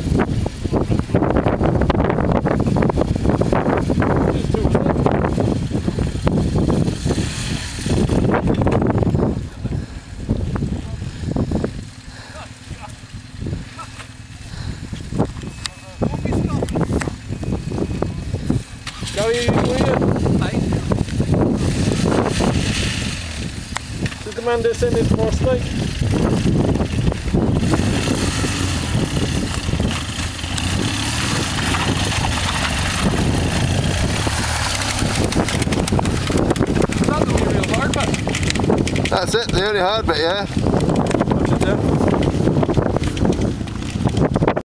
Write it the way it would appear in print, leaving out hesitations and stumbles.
Gary, Aye. did the man descend it first like? That's the only real hard bit. That's it, the only hard bit, yeah. That's it, yeah.